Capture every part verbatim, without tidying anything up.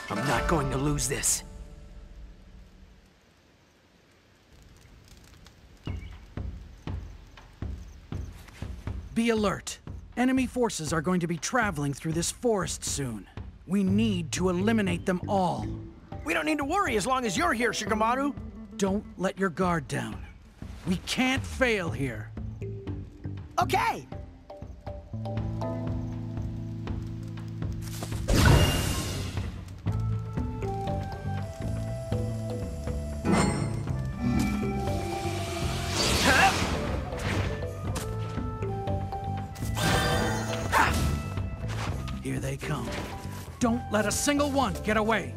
I'm not going to lose this. Be alert. Enemy forces are going to be traveling through this forest soon. We need to eliminate them all. We don't need to worry as long as you're here, Shikamaru. Don't let your guard down. We can't fail here. Okay. Here they come. Don't let a single one get away.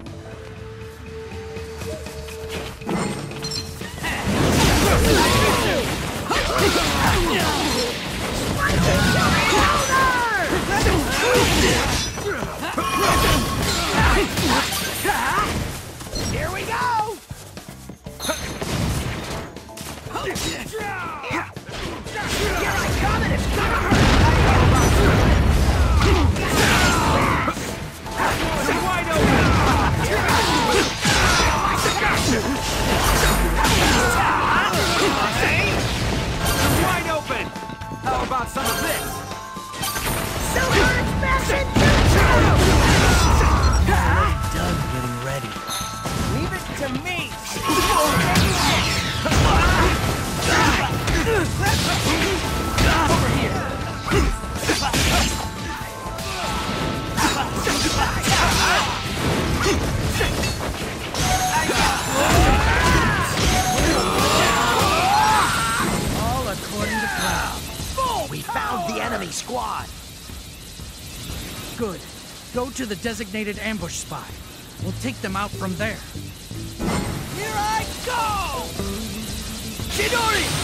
Here we go! Here I come and it's gonna hurt! Wide open! Wide open! How about some of this? Silver expansion! Done getting ready. Leave it to me! Over here! All according to plan. We found the enemy squad! Good. Go to the designated ambush spot. We'll take them out from there. Here I go! Chidori!